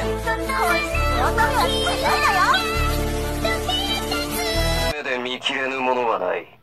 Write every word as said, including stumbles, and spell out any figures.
目で見切れぬものはない。